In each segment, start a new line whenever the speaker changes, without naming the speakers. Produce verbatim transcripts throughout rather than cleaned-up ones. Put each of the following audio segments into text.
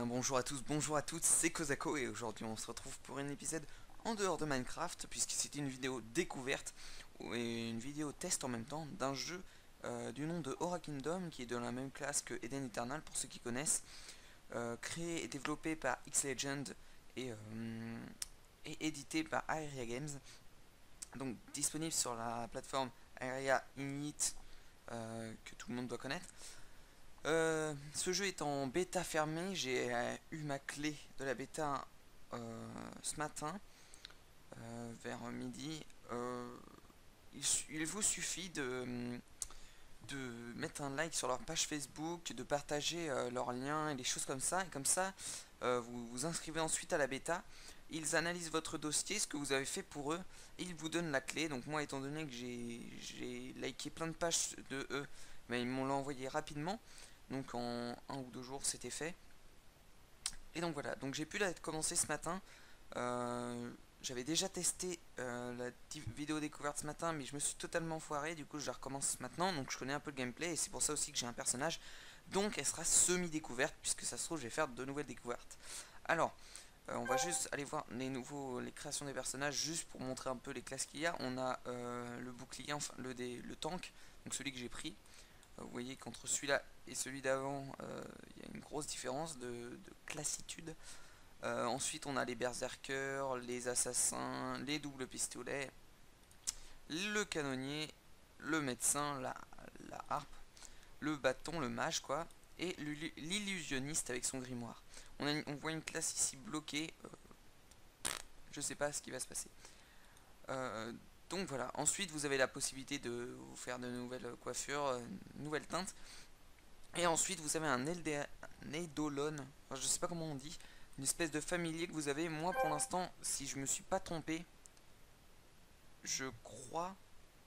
bien bonjour à tous, bonjour à toutes, c'est Kozako et aujourd'hui on se retrouve pour un épisode en dehors de Minecraft puisque c'est une vidéo découverte et une vidéo test en même temps d'un jeu euh, du nom de Aura Kingdom qui est de la même classe que Eden Eternal pour ceux qui connaissent, euh, créé et développé par X-Legend et, euh, et édité par Aeria Games, donc disponible sur la plateforme Aeria Init euh, que tout le monde doit connaître. Euh, ce jeu est en bêta fermée, j'ai euh, eu ma clé de la bêta euh, ce matin, euh, vers midi. Euh, il, il vous suffit de, de mettre un like sur leur page Facebook, de partager euh, leurs liens et des choses comme ça, et comme ça euh, vous vous inscrivez ensuite à la bêta. Ils analysent votre dossier, ce que vous avez fait pour eux, et ils vous donnent la clé. Donc moi, étant donné que j'ai liké plein de pages de eux, mais ils m'ont envoyé rapidement. Donc en un ou deux jours c'était fait. Et donc voilà, donc j'ai pu la commencer ce matin. Euh, J'avais déjà testé euh, la vidéo découverte ce matin, mais je me suis totalement foiré. Du coup je la recommence maintenant, donc je connais un peu le gameplay. Et c'est pour ça aussi que j'ai un personnage. Donc elle sera semi-découverte, puisque ça se trouve je vais faire de nouvelles découvertes. Alors, euh, on va juste aller voir les nouveaux, les créations des personnages, juste pour montrer un peu les classes qu'il y a. On a euh, le bouclier, enfin le, des, le tank, donc celui que j'ai pris. Vous voyez qu'entre celui-là et celui d'avant, euh, il y a une grosse différence de, de classitude. Euh, ensuite, on a les berserkers, les assassins, les doubles pistolets, le canonnier, le médecin, la, la harpe, le bâton, le mage, quoi, et l'illusionniste avec son grimoire. On, a une, on voit une classe ici bloquée. Euh, je sais pas ce qui va se passer. Euh, Donc voilà, ensuite vous avez la possibilité de vous faire de nouvelles coiffures, euh, nouvelles teintes. Et ensuite vous avez un Eidolon, enfin, je sais pas comment on dit, une espèce de familier que vous avez. Moi pour l'instant, si je me suis pas trompé, je crois,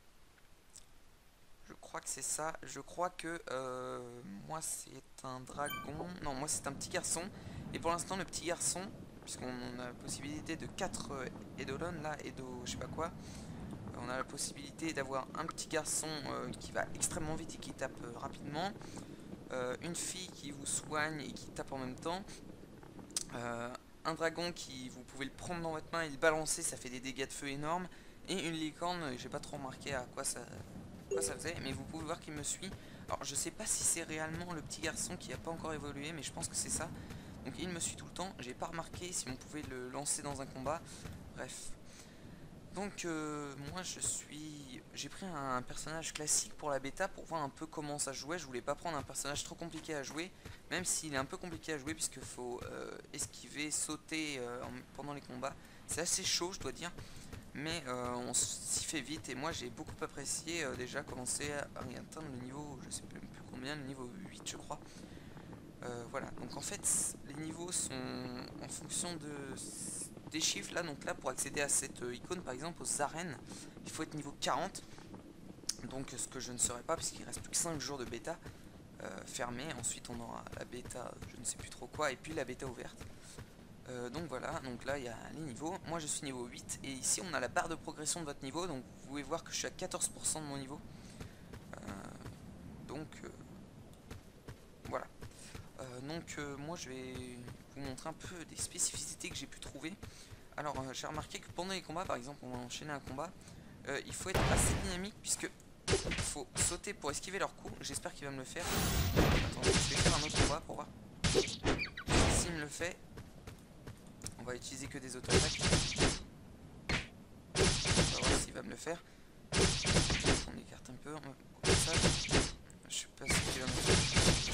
je crois que c'est ça, je crois que euh, moi c'est un dragon, non moi c'est un petit garçon. Et pour l'instant le petit garçon, puisqu'on a la possibilité de quatre Eidolon là, Eido je sais pas quoi, on a la possibilité d'avoir un petit garçon euh, qui va extrêmement vite et qui tape euh, rapidement, euh, une fille qui vous soigne et qui tape en même temps, euh, un dragon qui vous pouvez le prendre dans votre main et le balancer, ça fait des dégâts de feu énormes, et une licorne, j'ai pas trop remarqué à quoi ça, quoi ça faisait, mais vous pouvez voir qu'il me suit. Alors je sais pas si c'est réellement le petit garçon qui a pas encore évolué, mais je pense que c'est ça. Donc il me suit tout le temps, j'ai pas remarqué si on pouvait le lancer dans un combat, bref. Donc euh, moi je suis, j'ai pris un personnage classique pour la bêta pour voir un peu comment ça jouait. Je voulais pas prendre un personnage trop compliqué à jouer, même s'il est un peu compliqué à jouer puisque faut euh, esquiver, sauter euh, pendant les combats. C'est assez chaud je dois dire, mais euh, on s'y fait vite et moi j'ai beaucoup apprécié euh, déjà commencer à atteindre le niveau, je sais plus combien, le niveau huit je crois. Euh, voilà, donc en fait les niveaux sont en fonction de des chiffres là, donc là pour accéder à cette euh, icône par exemple aux arènes, il faut être niveau quarante, donc ce que je ne serai pas puisqu'il reste plus que cinq jours de bêta euh, fermée. Ensuite on aura la bêta je ne sais plus trop quoi et puis la bêta ouverte. Euh, donc voilà, donc là il y a les niveaux, moi je suis niveau huit et ici on a la barre de progression de votre niveau, donc vous pouvez voir que je suis à quatorze pour cent de mon niveau. Euh, donc euh, voilà. Euh, donc euh, moi je vais vous montrer un peu des spécificités que j'ai pu trouver. Alors euh, j'ai remarqué que pendant les combats, par exemple on va enchaîner un combat, euh, il faut être assez dynamique puisque il faut sauter pour esquiver leur coup. J'espère qu'il va me le faire. Attendez, je vais faire un autre combat pour voir. S'il me le fait, on va utiliser que des auto-attaques. On va voir s'il va me le faire. On écarte un peu, on va comme ça. Je sais pas ce qu'il va me faire.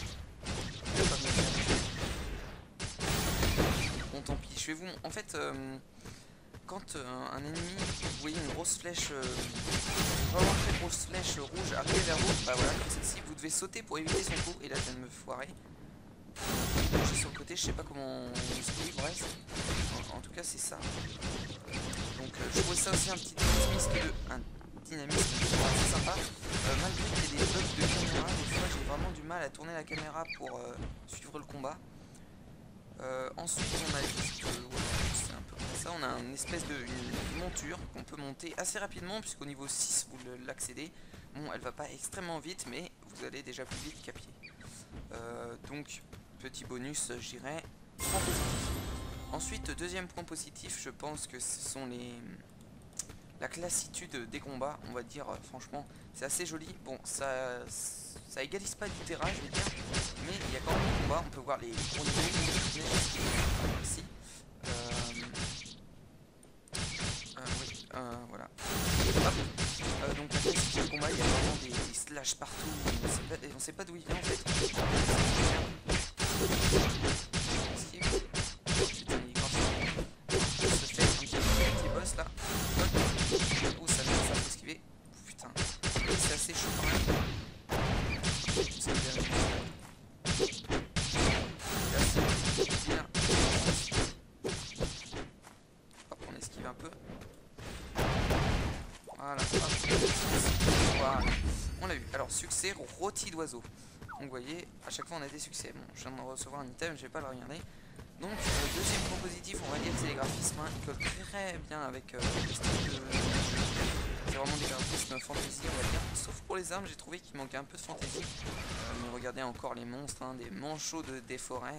Bon tant pis, je vais vous... En fait, euh, quand euh, un ennemi, vous voyez une grosse flèche, euh, vraiment très grosse flèche rouge arriver vers vous, bah voilà, comme celle-ci, vous devez sauter pour éviter son coup, et là je viens de me foirer. Je suis sur le côté, je sais pas comment on se bref. En, en tout cas c'est ça. Donc euh, je trouvais ça aussi un petit dynamisme de... Un dynamisme assez sympa. Euh, malgré qu'il y ait des bugs de caméra, des fois j'ai vraiment du mal à tourner la caméra pour euh, suivre le combat. Euh, ensuite on a juste, euh, ouais, c'est un peu comme ça, on a une espèce de une monture qu'on peut monter assez rapidement puisqu'au niveau six vous l'accédez. Bon elle va pas extrêmement vite mais vous allez déjà plus vite qu'à pied. Euh, donc petit bonus, je dirais, point positif. Ensuite, deuxième point positif, je pense que ce sont les... la classitude des combats, on va dire, euh, franchement, c'est assez joli. Bon, ça, ça égalise pas du terrain, je veux dire, mais il y a quand même des combats, on peut voir les gros niveaux ici. Euh, euh, oui, euh, voilà. Hop. Euh, donc la classitude du combat, il y a vraiment des, des slash partout, on sait pas, on sait pas d'où il vient en fait. Putain, il est grand. Se fait un petit, petit boss là. Oh, ça vient, ça faut esquiver. Putain, c'est assez chaud quand même. C'est bien. Bien. Hop, on esquive un peu. Voilà. Hop. Voilà. On l'a eu. Alors, succès, rôti d'oiseau. Donc, vous voyez, à chaque fois on a des succès. Bon, je viens de recevoir un item, je vais pas le regarder. Donc, euh, deuxième point positif, on va dire que c'est les graphismes. Hein. Ils collent très bien avec euh, le style de... C'est vraiment des graphismes fantasy, on va dire. Sauf pour les armes, j'ai trouvé qu'il manquait un peu de fantasy. Euh, mais regardez encore les monstres, hein, des manchots de, des forêts,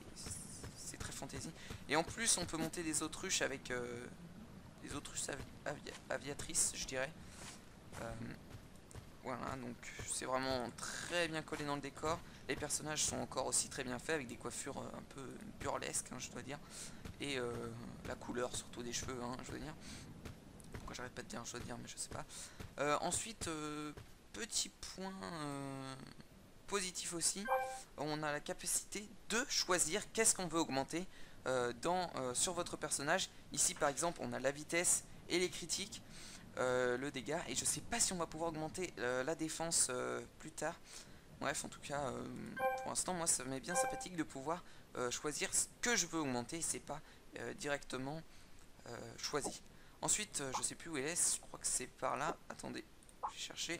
c'est très fantasy. Et en plus, on peut monter des autruches avec euh, des autruches avi avi aviatrices, je dirais. Euh, voilà, donc c'est vraiment très bien collé dans le décor. Les personnages sont encore aussi très bien faits avec des coiffures un peu burlesques, hein, je dois dire. Et euh, la couleur surtout des cheveux, hein, je dois dire. Pourquoi j'arrête pas de dire, je dois dire, mais je sais pas. Euh, ensuite, euh, petit point euh, positif aussi, on a la capacité de choisir qu'est-ce qu'on veut augmenter euh, dans, euh, sur votre personnage. Ici par exemple, on a la vitesse et les critiques. Euh, le dégât, et je sais pas si on va pouvoir augmenter euh, la défense euh, plus tard. Bref, en tout cas, euh, pour l'instant, moi ça m'est bien sympathique de pouvoir euh, choisir ce que je veux augmenter, c'est pas euh, directement euh, choisi. Ensuite, euh, je sais plus où il est, je crois que c'est par là. Attendez, je vais chercher.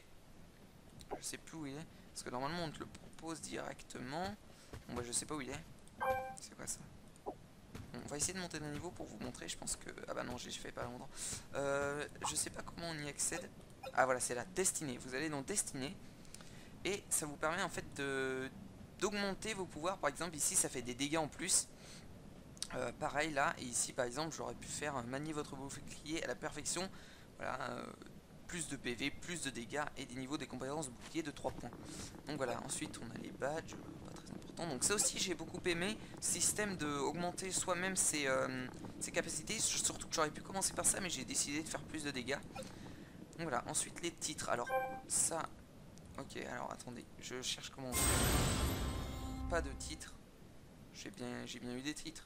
Je sais plus où il est, parce que normalement on te le propose directement. Bon bah je sais pas où il est. C'est quoi ça? On va essayer de monter d'un niveau pour vous montrer, je pense que... Ah bah non, j'ai fait pas longtemps. Euh, je sais pas comment on y accède. Ah voilà, c'est la destinée. Vous allez dans destinée. Et ça vous permet en fait de d'augmenter vos pouvoirs. Par exemple, ici ça fait des dégâts en plus. Euh, pareil là, et ici par exemple, j'aurais pu faire euh, manier votre bouclier à la perfection. Voilà, euh, plus de P V, plus de dégâts et des niveaux des compétences bouclier de trois points. Donc voilà, ensuite on a les badges. Donc ça aussi j'ai beaucoup aimé, système de augmenter soi-même ses, euh, ses capacités, surtout que j'aurais pu commencer par ça mais j'ai décidé de faire plus de dégâts. Donc voilà, ensuite les titres, alors ça, ok alors attendez, je cherche comment on fait. Pas de titres, j'ai bien, j'ai bien eu des titres.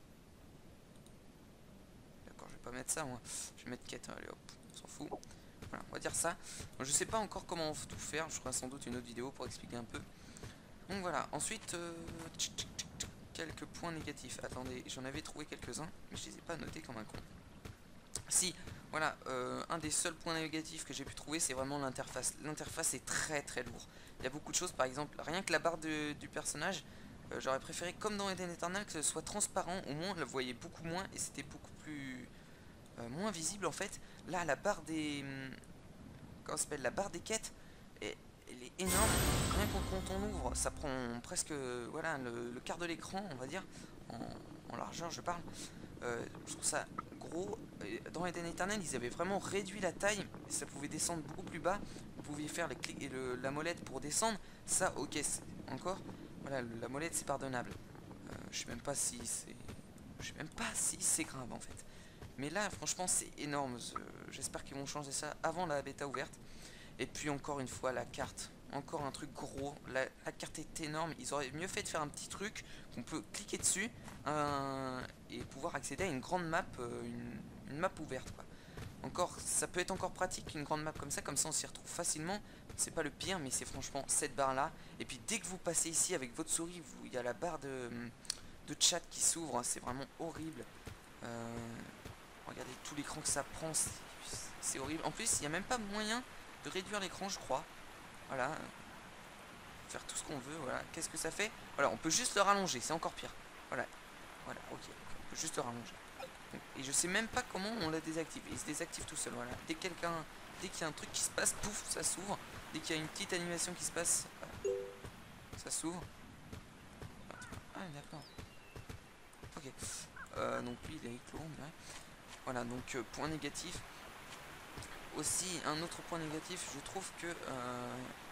D'accord, je vais pas mettre ça moi, je vais mettre quête, allez hop, on s'en fout. Voilà, on va dire ça. Donc, je sais pas encore comment tout faire, je ferai sans doute une autre vidéo pour expliquer un peu. Donc voilà, ensuite, euh, tchic, tchic, tchic, quelques points négatifs. Attendez, j'en avais trouvé quelques-uns, mais je les ai pas notés comme un con. Si, voilà, euh, un des seuls points négatifs que j'ai pu trouver, c'est vraiment l'interface. L'interface est très très lourde. Il y a beaucoup de choses, par exemple, rien que la barre de, du personnage, euh, j'aurais préféré, comme dans Eden Eternal, que ce soit transparent, au moins on le voyait beaucoup moins, et c'était beaucoup plus... Euh, moins visible en fait. Là, la barre des... Comment ça s'appelle? La barre des quêtes est... Elle est énorme, rien que quand on ouvre, ça prend presque voilà, le, le quart de l'écran, on va dire, en, en largeur je parle. Euh, je trouve ça gros. Dans Eden Eternal, ils avaient vraiment réduit la taille, et ça pouvait descendre beaucoup plus bas. Vous pouviez faire les clics et le, la molette pour descendre. Ça, ok, encore, voilà, le, la molette c'est pardonnable. Euh, je sais même pas si c'est, je sais même pas si c'est grave en fait. Mais là, franchement, c'est énorme. J'espère qu'ils vont changer ça avant la bêta ouverte. Et puis encore une fois la carte, encore un truc gros, la, la carte est énorme, ils auraient mieux fait de faire un petit truc qu'on peut cliquer dessus euh, et pouvoir accéder à une grande map, euh, une, une map ouverte quoi. Encore, ça peut être encore pratique une grande map comme ça, comme ça on s'y retrouve facilement, c'est pas le pire mais c'est franchement cette barre là. Et puis dès que vous passez ici avec votre souris, il y a la barre de, de chat qui s'ouvre, c'est vraiment horrible. Euh, regardez tout l'écran que ça prend, c'est horrible. En plus il n'y a même pas moyen de réduire l'écran je crois. Voilà, faire tout ce qu'on veut. Voilà, qu'est-ce que ça fait? Voilà, on peut juste le rallonger, c'est encore pire. Voilà, voilà, ok, on peut juste le rallonger. Et je sais même pas comment on la désactive. Il se désactive tout seul. Voilà, dès quelqu'un, dès qu'il y a un truc qui se passe, pouf, ça s'ouvre. Dès qu'il y a une petite animation qui se passe, voilà, ça s'ouvre. Ah d'accord. Ok. Euh, donc lui il est éclos, on dirait. Voilà, donc euh, point négatif. Aussi, un autre point négatif, je trouve que... Euh,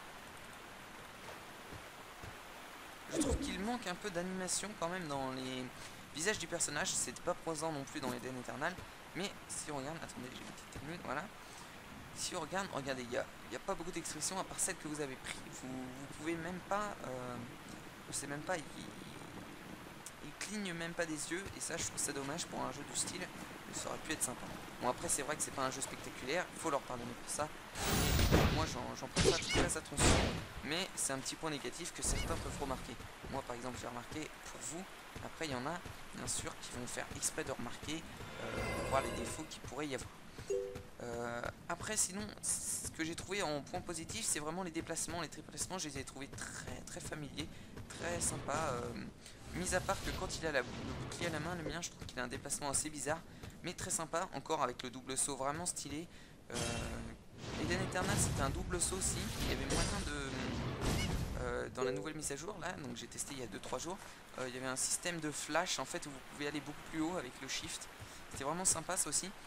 je trouve qu'il manque un peu d'animation quand même dans les visages du personnage. C'était pas présent non plus dans Eden Eternal. Mais si on regarde... Attendez, j'ai une petite technique, voilà. Si on regarde, regardez, il n'y a, y a pas beaucoup d'expressions à part celle que vous avez pris. Vous, vous pouvez même pas... Euh, je sais même pas... Il, il cligne même pas des yeux. Et ça, je trouve ça dommage pour un jeu du style. Ça aurait pu être sympa. Bon, après, c'est vrai que c'est pas un jeu spectaculaire. Il faut leur pardonner pour ça. Moi j'en prends pas très attention, mais c'est un petit point négatif que certains peuvent remarquer. Moi par exemple j'ai remarqué pour vous, après il y en a bien sûr qui vont faire exprès de remarquer euh, pour voir les défauts qu'il pourrait y avoir. Euh, après sinon, ce que j'ai trouvé en point positif c'est vraiment les déplacements. Les déplacements je les ai trouvés très très familiers, très sympas. Euh, mis à part que quand il a la, le bouclier à la main, le mien je trouve qu'il a un déplacement assez bizarre, mais très sympa, encore avec le double saut vraiment stylé. Euh, Eden Eternal c'était un double saut aussi, il y avait moyen de... Euh, dans la nouvelle mise à jour là, donc j'ai testé il y a deux trois jours, euh, il y avait un système de flash en fait où vous pouvez aller beaucoup plus haut avec le shift, c'était vraiment sympa ça aussi.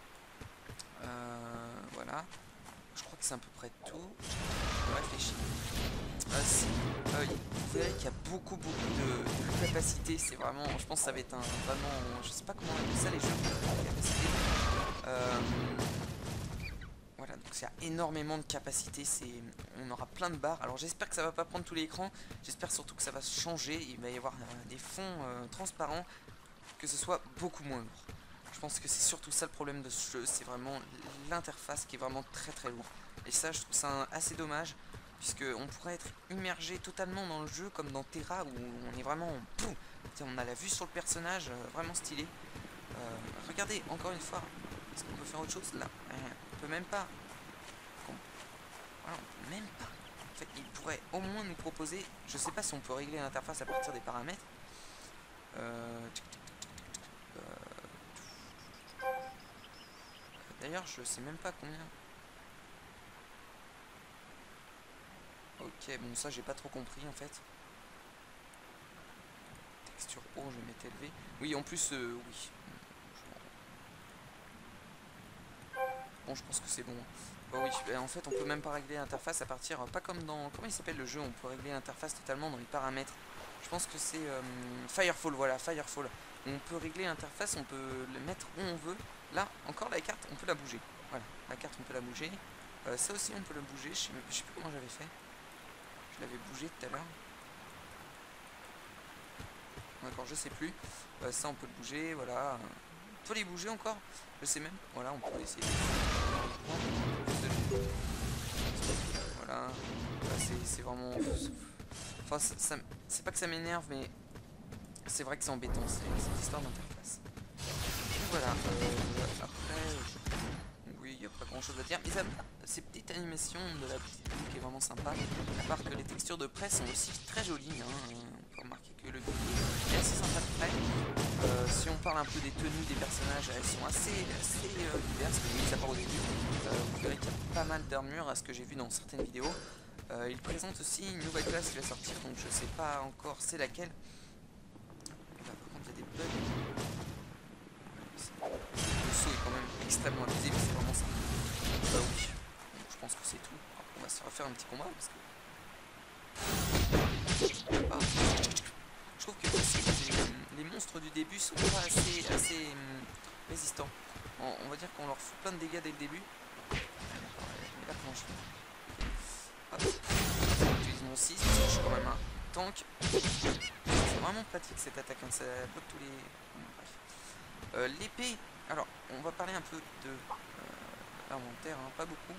Euh, voilà, je crois que c'est à peu près tout, je réfléchis. Euh, si, euh, vous verrez qu'il y a beaucoup beaucoup de, de capacité, c'est vraiment, je pense que ça va être un vraiment, je sais pas comment on appelle ça les jeux de capacité. Euh, Voilà, donc il y a énormément de capacité, on aura plein de barres. Alors j'espère que ça va pas prendre tout l'écran, j'espère surtout que ça va changer, il va y avoir euh, des fonds euh, transparents, que ce soit beaucoup moins lourd. Je pense que c'est surtout ça le problème de ce jeu, c'est vraiment l'interface qui est vraiment très très lourde. Et ça je trouve ça assez dommage, puisque on pourrait être immergé totalement dans le jeu comme dans Terra où on est vraiment... Pouf, on a la vue sur le personnage, euh, vraiment stylé. Euh, regardez, encore une fois, est-ce qu'on peut faire autre chose là? On peut même pas. Voilà, on peut même pas. En fait, il pourrait au moins nous proposer. Je sais pas si on peut régler l'interface à partir des paramètres. Euh... Euh... D'ailleurs, je sais même pas combien. Ok, bon, ça j'ai pas trop compris en fait. Texture haut, je vais mettre élevé. Oui, en plus, euh, oui. Bon, je pense que c'est bon. Bah oui, bah en fait, on peut même pas régler l'interface à partir... Pas comme dans... Comment il s'appelle le jeu? On peut régler l'interface totalement dans les paramètres. Je pense que c'est euh, Firefall, voilà, Firefall. On peut régler l'interface, on peut le mettre où on veut. Là, encore la carte, on peut la bouger. Voilà, la carte, on peut la bouger. Euh, ça aussi, on peut la bouger. Je sais, je sais plus comment j'avais fait. Je l'avais bougé tout à l'heure. D'accord, je sais plus. Euh, ça, on peut le bouger, voilà. On peut les bouger encore? Je sais même. Voilà, on peut essayer. Voilà. C'est vraiment... Enfin, ça, c'est pas que ça m'énerve, mais c'est vrai que c'est embêtant, c'est cette histoire d'interface. Voilà. Euh, après... Oui, il n'y a pas grand chose à dire. Mais ça, ces petites animations de la petite boule qui est vraiment sympa. À part que les textures de presse sont aussi très jolies. Hein. On peut remarquer que le est assez sympa de près. Euh, si on parle un peu des tenues des personnages, elles sont assez, assez euh, diverses, mais ça part au début. Euh, vous verrez qu'il y a pas mal d'armures à ce que j'ai vu dans certaines vidéos. Euh, il présente aussi une nouvelle classe qui va sortir, donc je sais pas encore c'est laquelle. Là, par contre, il y a des bugs. Le saut est quand même extrêmement abusé, mais c'est vraiment ça. Bah oui, donc, je pense que c'est tout. Alors, on va se refaire un petit combat parce que. Ah. Je trouve que les, les monstres du début sont pas assez, assez hum, résistants. On, on va dire qu'on leur fout plein de dégâts dès le début. Et là, comment je fais? Hop. J'utilise mon six parce que je suis quand même un tank. C'est vraiment pratique cette attaque, hein. Ça bloque tous les... Bref. Euh, L'épée, alors on va parler un peu de euh, l'inventaire, hein, pas beaucoup.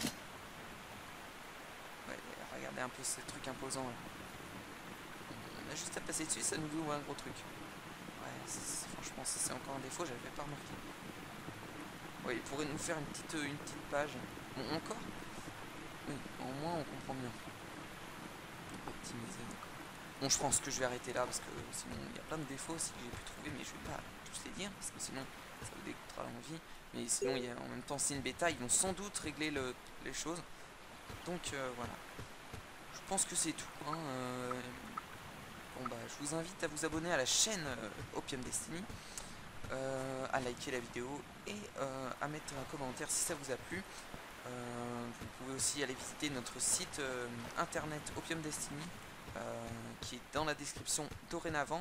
Ouais, regardez un peu ce truc imposant là. On a juste à passer dessus, ça nous ouvre un gros truc. Ouais, franchement, ça c'est encore un défaut, j'avais pas remarqué. Ouais, il pourrait nous faire une petite, une petite page. Bon, encore? Oui, au moins on comprend mieux. Optimiser. Bon, je pense que je vais arrêter là parce que sinon il y a plein de défauts aussi que j'ai pu trouver, mais je vais pas tous les dire parce que sinon ça vous dégoûtera l'envie. Mais sinon, il y a, en même temps, c'est une bêta, ils vont sans doute régler le, les choses. Donc euh, voilà. Je pense que c'est tout. Hein, euh, bon bah je vous invite à vous abonner à la chaîne euh, Opium Destiny, euh, à liker la vidéo et euh, à mettre un commentaire si ça vous a plu. Euh, vous pouvez aussi aller visiter notre site euh, internet Opium Destiny, euh, qui est dans la description dorénavant.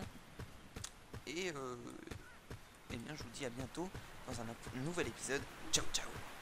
Et, euh, et bien je vous dis à bientôt dans un nouvel épisode. Ciao ciao.